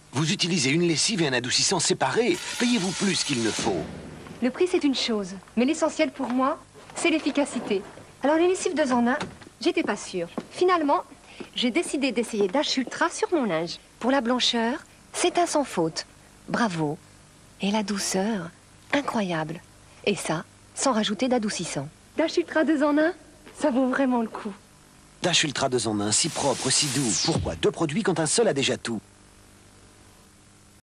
Vous utilisez une lessive et un adoucissant séparés. Payez-vous plus qu'il ne faut. Le prix, c'est une chose. Mais l'essentiel pour moi, c'est l'efficacité. Alors, les lessives 2 en 1, j'étais pas sûre. Finalement, j'ai décidé d'essayer Dash Ultra sur mon linge. Pour la blancheur, c'est un sans faute. Bravo. Et la douceur, incroyable. Et ça, sans rajouter d'adoucissant. Dash Ultra 2 en 1, ça vaut vraiment le coup. Dash Ultra 2 en 1, si propre, si doux. Pourquoi 2 produits quand un seul a déjà tout?